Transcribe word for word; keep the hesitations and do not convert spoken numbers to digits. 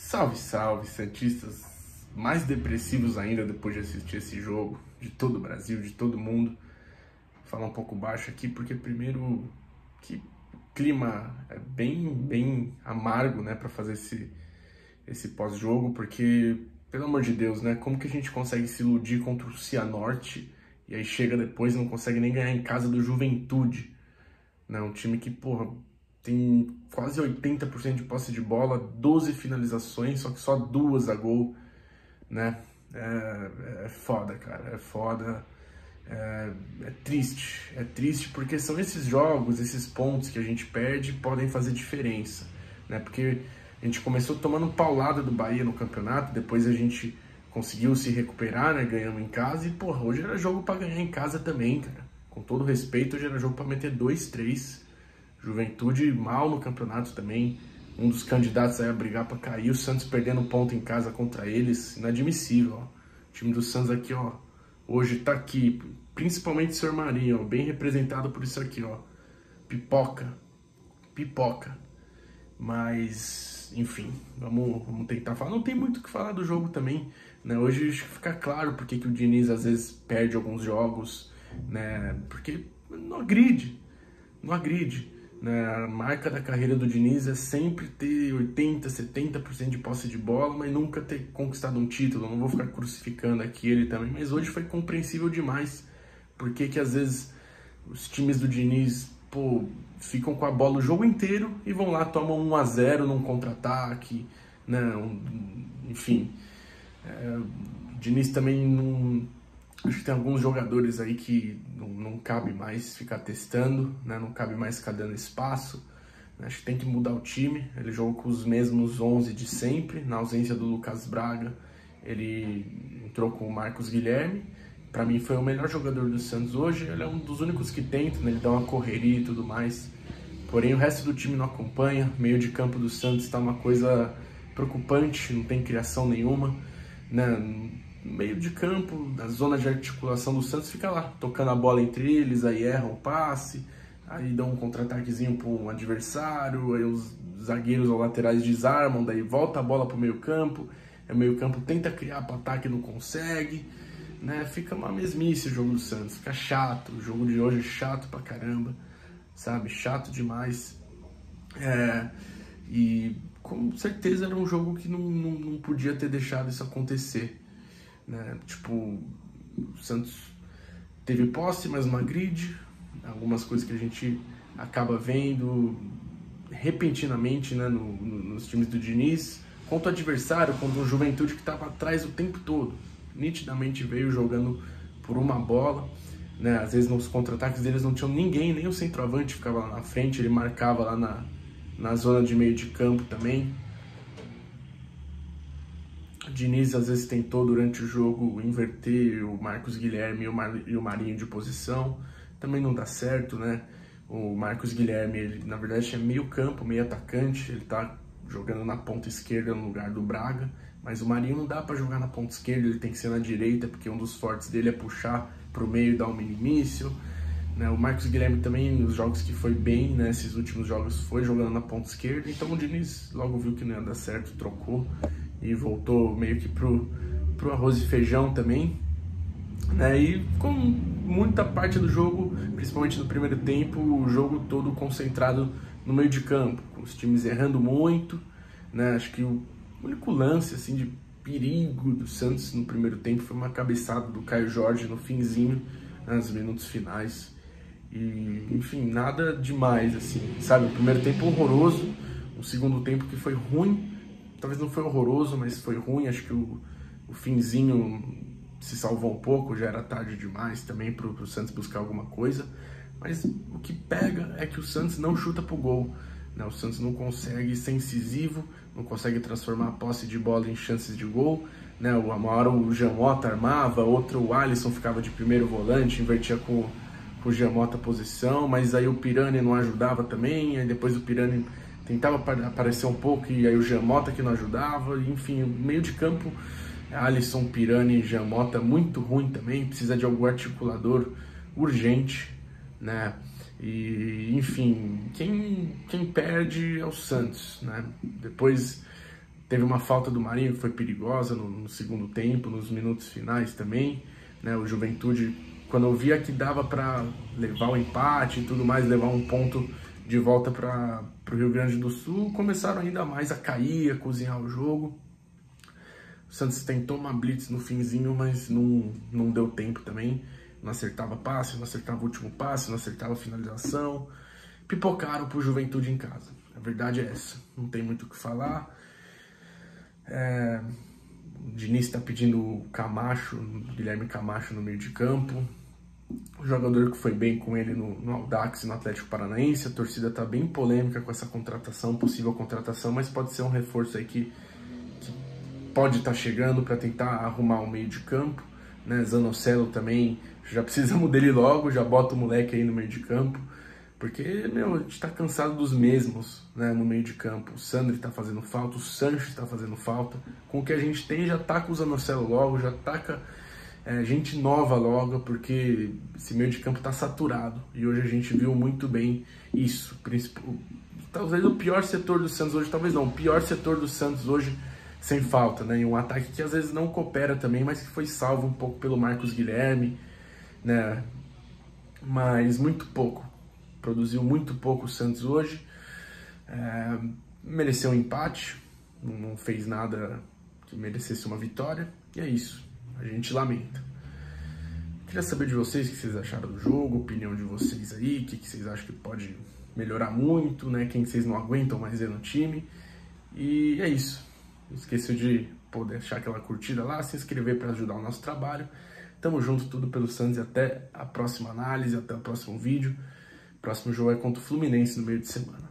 Salve, salve, santistas mais depressivos ainda depois de assistir esse jogo, de todo o Brasil, de todo mundo. Vou falar um pouco baixo aqui, porque primeiro que o clima é bem, bem amargo, né, para fazer esse, esse pós-jogo, porque, pelo amor de Deus, né, como que a gente consegue se iludir contra o Cianorte e aí chega depois e não consegue nem ganhar em casa do Juventude, né, um time que, porra, tem quase oitenta por cento de posse de bola, doze finalizações, só que só duas a gol, né? É, é foda, cara, é foda, é, é triste, é triste porque são esses jogos, esses pontos que a gente perde podem fazer diferença, né? Porque a gente começou tomando paulada do Bahia no campeonato, depois a gente conseguiu se recuperar, né? Ganhamos em casa e, porra, hoje era jogo pra ganhar em casa também, cara. Com todo respeito, hoje era jogo pra meter dois, três. Juventude mal no campeonato também, um dos candidatos aí a brigar para cair, o Santos perdendo ponto em casa contra eles, inadmissível, ó. O time do Santos aqui, ó, hoje tá aqui, principalmente o senhor Marinho, ó, bem representado por isso aqui, ó, pipoca, pipoca, mas, enfim, vamos, vamos tentar falar, não tem muito o que falar do jogo também, né, hoje acho que fica claro porque que o Diniz às vezes perde alguns jogos, né, porque não agride, não agride. A marca da carreira do Diniz é sempre ter oitenta, setenta por cento de posse de bola, mas nunca ter conquistado um título. Eu não vou ficar crucificando aqui ele também, mas hoje foi compreensível demais. Porque que às vezes os times do Diniz, pô, ficam com a bola o jogo inteiro e vão lá, tomam um a zero num contra-ataque, né? Um, enfim, é, o Diniz também não... Acho que tem alguns jogadores aí que não, não cabe mais ficar testando, né? Não cabe mais ficar dando espaço. Acho que tem que mudar o time. Ele jogou com os mesmos onze de sempre, na ausência do Lucas Braga. Ele entrou com o Marcos Guilherme. Para mim foi o melhor jogador do Santos hoje. Ele é um dos únicos que tenta, né? Ele dá uma correria e tudo mais. Porém o resto do time não acompanha. Meio de campo do Santos está uma coisa preocupante, não tem criação nenhuma, né? Meio de campo, a zona de articulação do Santos fica lá, tocando a bola entre eles, aí erram o passe, aí dão um contra-ataquezinho para um adversário, aí os zagueiros ou laterais desarmam, daí volta a bola para o meio campo, aí o meio campo tenta criar para ataque e não consegue, né? Fica uma mesmice o jogo do Santos, fica chato, o jogo de hoje é chato pra caramba, sabe, chato demais, é, e com certeza era um jogo que não, não, não podia ter deixado isso acontecer. Né? Tipo, o Santos teve posse, mas uma grid, algumas coisas que a gente acaba vendo repentinamente, né, no, no, nos times do Diniz, contra o adversário, contra o Juventude que estava atrás o tempo todo, nitidamente veio jogando por uma bola, né? Às vezes nos contra-ataques deles não tinham ninguém, nem o centroavante ficava lá na frente, ele marcava lá na, na zona de meio de campo também. O Diniz às vezes tentou durante o jogo inverter o Marcos Guilherme e o, Mar... e o Marinho de posição, também não dá certo, né? O Marcos Guilherme, ele na verdade é meio campo, meio atacante, ele tá jogando na ponta esquerda no lugar do Braga, mas o Marinho não dá para jogar na ponta esquerda, ele tem que ser na direita, porque um dos fortes dele é puxar pro meio e dar um minimício, né? O Marcos Guilherme também, nos jogos que foi bem, né, esses últimos jogos, foi jogando na ponta esquerda, então o Diniz logo viu que não ia dar certo, trocou e voltou meio que pro, pro arroz e feijão também, né? E com muita parte do jogo, principalmente no primeiro tempo, o jogo todo concentrado no meio de campo, com os times errando muito, né? Acho que o único lance assim de perigo do Santos no primeiro tempo foi uma cabeçada do Caio Jorge no finzinho, né, nos minutos finais. E, enfim, nada demais, assim, sabe? O primeiro tempo horroroso, o segundo tempo que foi ruim, talvez não foi horroroso, mas foi ruim. Acho que o, o finzinho se salvou um pouco, já era tarde demais também para o Santos buscar alguma coisa. Mas o que pega é que o Santos não chuta pro gol, né? O Santos não consegue ser incisivo, não consegue transformar a posse de bola em chances de gol, né? Uma hora o Giamota armava, outra o Alisson ficava de primeiro volante, invertia com, com o Giamota a posição, mas aí o Pirani não ajudava também, aí depois o Pirani tentava aparecer um pouco e aí o Giamota que não ajudava, enfim, o meio de campo, Alisson, Pirani e Giamota muito ruim também, precisa de algum articulador urgente, né? E, enfim, quem, quem perde é o Santos, né? Depois Teve uma falta do Marinho que foi perigosa no, no segundo tempo, nos minutos finais também, né? O Juventude, quando eu via que dava para levar o empate e tudo mais, levar um ponto de volta para o Rio Grande do Sul, começaram ainda mais a cair, a cozinhar o jogo. O Santos tentou uma blitz no finzinho, mas não, não deu tempo também. Não acertava passe, não acertava o último passe, não acertava a finalização. Pipocaram pro Juventude em casa. A verdade é essa. Não tem muito o que falar. É... O Diniz está pedindo o Camacho, o Guilherme Camacho no meio de campo. O jogador que foi bem com ele no, no Audax e no Atlético Paranaense. A torcida está bem polêmica com essa contratação, possível contratação, mas pode ser um reforço aí que, que pode estar tá chegando para tentar arrumar o meio de campo, né? Zanocelo também, já precisamos dele logo, já bota o moleque aí no meio de campo, porque, meu, a gente tá cansado dos mesmos, né, no meio de campo. O Sandri tá fazendo falta, o Sancho tá fazendo falta. Com o que a gente tem, já taca o Zanocelo logo, já taca é, gente nova logo, porque esse meio de campo tá saturado. E hoje a gente viu muito bem isso. Talvez o pior setor do Santos hoje, talvez não, o pior setor do Santos hoje sem falta, né? E um ataque que às vezes não coopera também, mas que foi salvo um pouco pelo Marcos Guilherme, né? Mas muito pouco. Produziu muito pouco o Santos hoje. É, mereceu um empate, não fez nada que merecesse uma vitória. E é isso, a gente lamenta. Queria saber de vocês o que vocês acharam do jogo, opinião de vocês aí, o que vocês acham que pode melhorar muito, né? Quem vocês não aguentam mais ver no time. E é isso. Não esqueça de pô, deixar aquela curtida lá, se inscrever para ajudar o nosso trabalho. Tamo junto, tudo pelo Santos, e até a próxima análise, até o próximo vídeo. O próximo jogo é contra o Fluminense no meio de semana.